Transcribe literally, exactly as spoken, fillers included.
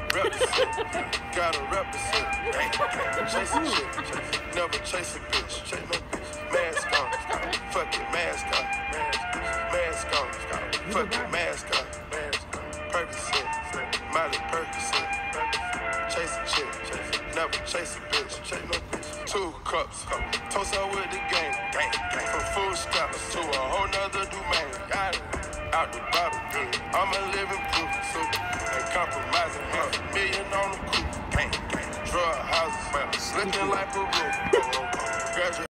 Represent, gotta represent. Chase a chick, never chase a bitch. Chase no bitch. Mask on, fuck it, mask on. Mask on, fuck it, mask on. Percocet, Miley Percocet. Chase a chick, never chase a bitch. Chase no bitch. Two cups, toast up with the gang. From food stamps to a whole nother domain. Got it. Out the bottle, I'm a living proof. So ain't compromising, half a million on the coupe. Drug houses, looking like a roof. Graduate